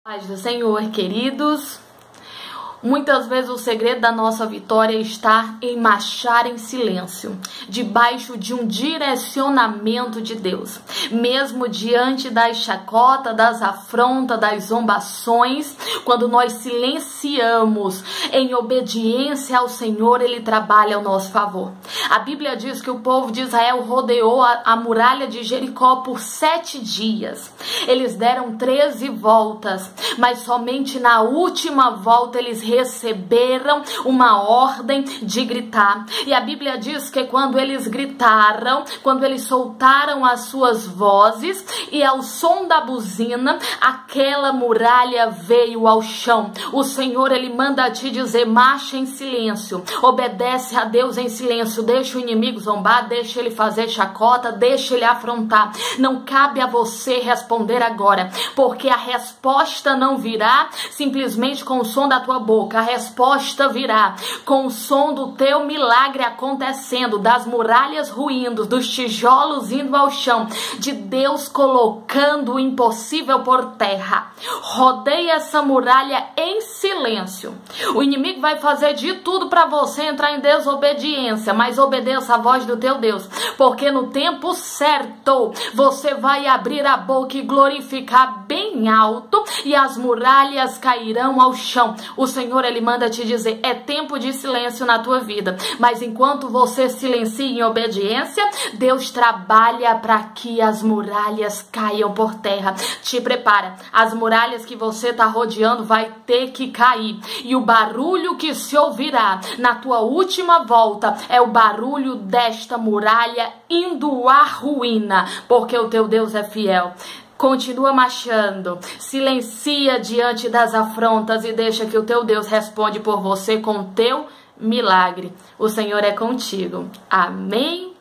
Paz do Senhor, queridos. Muitas vezes o segredo da nossa vitória está em marchar em silêncio, debaixo de um direcionamento de Deus. Mesmo diante das chacotas, das afrontas, das zombações, quando nós silenciamos em obediência ao Senhor, Ele trabalha ao nosso favor. A Bíblia diz que o povo de Israel rodeou a muralha de Jericó por 7 dias. Eles deram 13 voltas, mas somente na última volta eles receberam uma ordem de gritar. E a Bíblia diz que quando eles gritaram, quando eles soltaram as suas vozes e ao som da buzina, aquela muralha veio ao chão. O Senhor, Ele manda te dizer: marcha em silêncio, obedece a Deus em silêncio, deixa o inimigo zombar, deixa ele fazer chacota, deixa ele afrontar. Não cabe a você responder agora, porque a resposta não virá simplesmente com o som da tua boca. A resposta virá com o som do teu milagre acontecendo, das muralhas ruindo, dos tijolos indo ao chão, de Deus colocando o impossível por terra. Rodeie essa muralha em silêncio. O inimigo vai fazer de tudo para você entrar em desobediência, mas obedeça a voz do teu Deus, porque no tempo certo você vai abrir a boca e glorificar bem alto e as muralhas cairão ao chão. O Senhor, Ele manda te dizer: é tempo de silêncio na tua vida, mas enquanto você silencia em obediência, Deus trabalha para que as muralhas caiam por terra. Te prepara, as muralhas que você está rodeando vai ter que cair, e o barulho que se ouvirá na tua última volta é o barulho desta muralha indo à ruína, porque o teu Deus é fiel. Continua marchando, silencia diante das afrontas e deixa que o teu Deus responde por você com o teu milagre. O Senhor é contigo. Amém?